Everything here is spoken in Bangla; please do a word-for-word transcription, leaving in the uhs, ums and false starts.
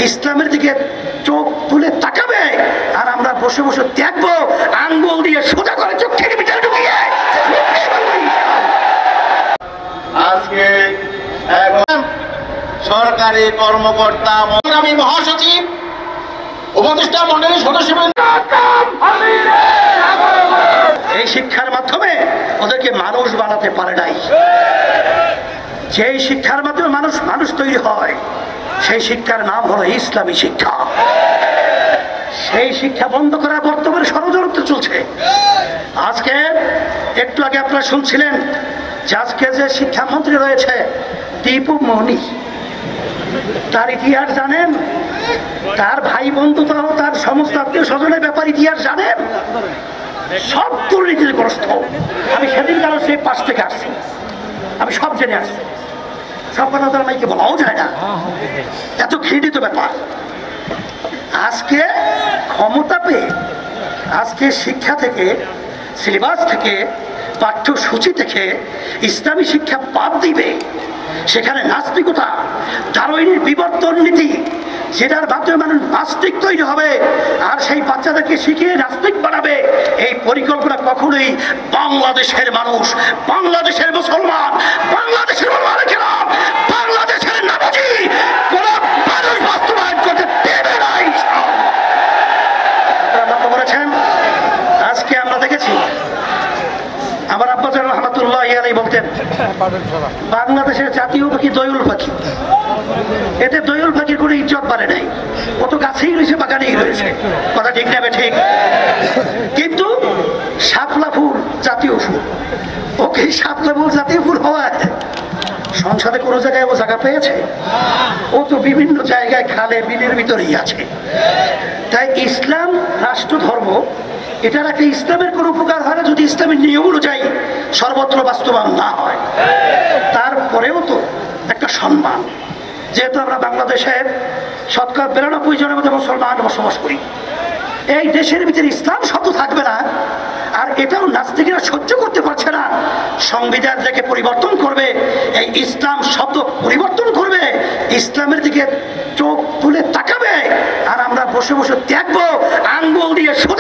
ইসলামের দিকে চোখ তুলে তাকাবে, আর আমরা বসে বসে দেখবো আঙ্গুল দিয়ে সোজা করে চোখের ভিতরে ঢুকিয়ে। আজকে সরকারি কর্মকর্তা, আমি মহাসচিব, উপদেষ্টা মন্ডলীর সদস্যবৃন্দ, এই শিক্ষার মাধ্যমে ওদেরকে মানুষ বানাতে পারে নাই। যেই শিক্ষার মাধ্যমে মানুষ মানুষ তৈরি হয় সেই শিক্ষার নাম হলো ইসলামী শিক্ষা। সেই শিক্ষা বন্ধ করার বর্তমানে ষড়যন্ত্র চলছে। আজকে একটু আগে আপনারা শুনছিলেন যে আজকে যে শিক্ষামন্ত্রী রয়েছে দীপু মনি, তার ইতিহাস জানেন? তার ভাই বন্ধু তাও তার সমস্ত আত্মীয় স্বজনের ব্যাপার ইতিহাস জানেন? সব দুর্নীতিগ্রস্ত। আমি সেদিন কারণ সেই পাশ থেকে আসছি, আমি সব জেনে আসছি। সব কথা তার মাইকে বলাও যায় না, এত ঘৃণিত ব্যাপার। আজকে ক্ষমতা পেয়ে আজকে শিক্ষা থেকে, সিলেবাস থেকে, পাঠ্যসূচি থেকে ইসলামী শিক্ষা বাদ দিবে। সেখানে নাস্তিকতা, দারুইনের বিবর্তন নীতি, যেটার মাধ্যমে মানুষ নাস্তিক তৈরি হবে আর সেই বাচ্চাদেরকে শিখিয়ে নাস্তিক বানাবে, এই পরিকল্পনা কখনোই বাংলাদেশের মানুষ, বাংলাদেশের মুসলমান, বাংলাদেশের বাংলাদেশের নামাজি কোন মানুষ বাস্তবায়ন করতে দেবে না। আপনারা বলেছেন, আজকে আমরা দেখেছি আমার আব্বাজান রহমাতুল্লাহ আলাইহি বলতেন বাংলাদেশের জাতীয় পাখি দোয়েল পাখি, এতে দোয়েল পাখির কোনো ইজ্জত বাড়ে নাই, ও তো গাছেই রয়েছে, বাগানেই রয়েছে, কথা ঠিক নেবে ঠিক। কিন্তু শাপলা ফুল জাতীয় ফুল, ওকে শাপলা ফুল জাতীয় ফুল হওয়ায় সংসদে কোনো জায়গায় ও জায়গা পেয়েছে? ও তো বিভিন্ন জায়গায় খালে বিলের ভিতরেই আছে। তাই ইসলাম রাষ্ট্র ধর্ম, এটার একটা ইসলামের কোনো উপকার হয় না যদি ইসলামের নিয়ম অনুযায়ী সর্বত্র বাস্তবায়ন না হয়। তারপরেও তো একটা সম্মান, যেহেতু আমরা বাংলাদেশের শতকরা বিরানব্বই জনের মধ্যে মুসলমান বসবাস করি, এই দেশের ভিতরে ইসলাম শব্দ থাকবে না, আর এটাও নাস্তিকেরা সহ্য করতে পারছে না। সংবিধান থেকে পরিবর্তন করবে, এই ইসলাম শব্দ পরিবর্তন করবে, ইসলামের দিকে চোখ তুলে তাকাবে, আর আমরা বসে বসে দেখবো আঙ্গুল দিয়ে